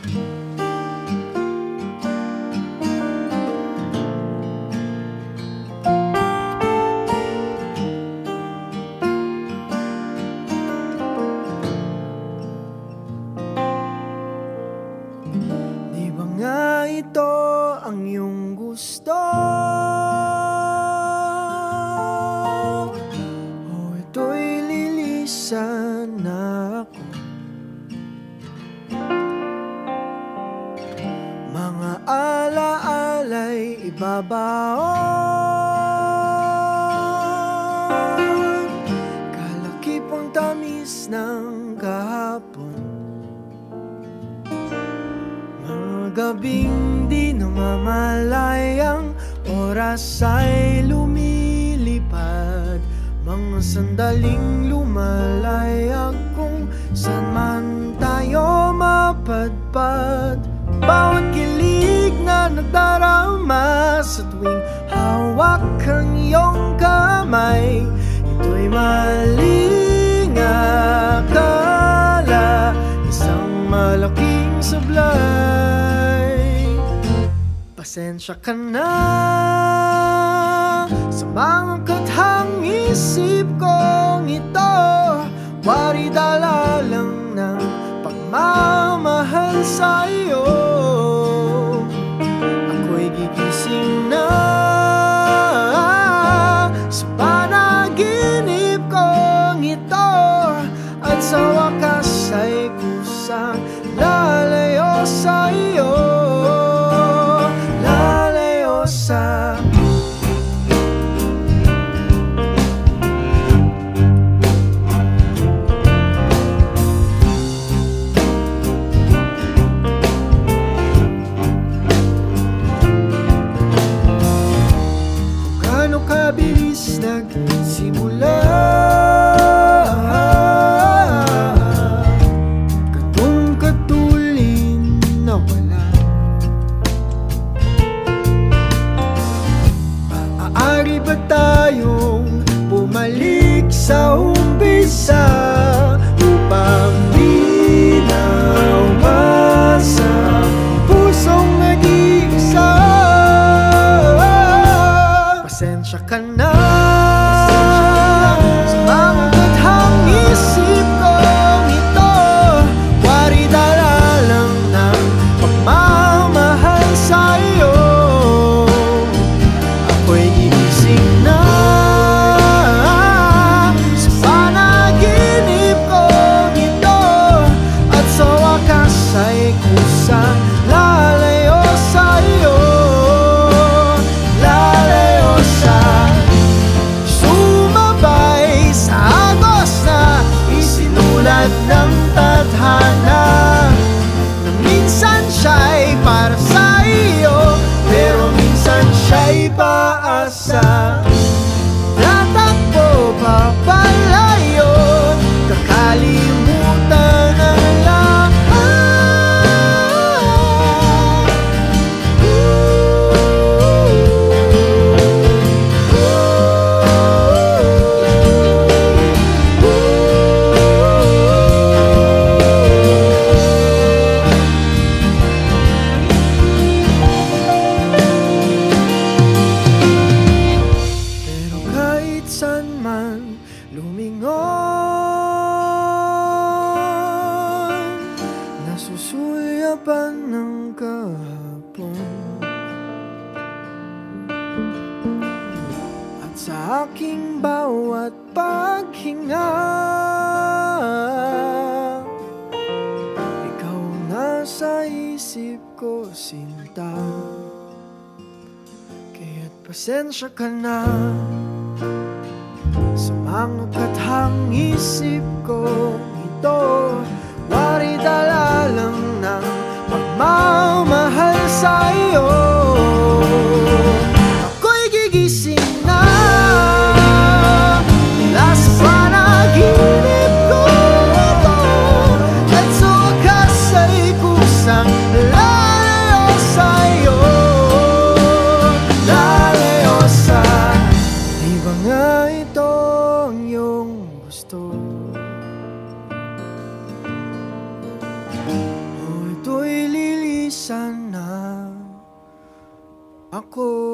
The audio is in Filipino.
Di ba nga ito ang iyong gusto? O ito'y lilisan na ako? Mga alaala'y ibabaon, kalakipang tamis ng kahapon. Gabing di namamalayang oras ay lumilipad, mga sandaling lumalayag kung saan man tayo mapadpad. Bawat kilig na nagdarama sa tuwing hawak ang iyong kamay, ito'y maling akala, isang malaking sablay. Pasensya ka na sa mga kathang isip kong ito, wari dala lang ng pagmamahal sa iyo. Ako'y gigising na sa panaginip kong ito, at sa wakas ay kusang lalayo sa iyo. Kabilis nagsimula, ganun katulin na wala. Maaari ba tayong bumalik sa umpisa upang di na umasa pusong nag-iisa? Pasensya ka na sa mga kathang isip kong ito, wari dala lang ng pagmamahal sa iyo. Ako'y gigising na sa panaginip kong ito, at sa wakas ay kusang lalayo sa iyo. Ng tadhana na minsan siya'y para sa iyo, pero minsan siya'y paasa. Tatakbo papalayo, kakalimutan ang lahat. Lumingon, nasusulyapan ng kahapon, at sa aking bawat paghinga, ikaw nasa isip ko, sinta. Kaya't pasensya ka na sa mga kathang isip ko ito, wari dala lang ng pagmamahal sa iyo. Ako'y gigising na mula sa panaginip ko ito, at sa wakas ay kusang lalayo sa iyo. Lalayo sa, di ba nga ito ang iyong gusto? O ito'y Ako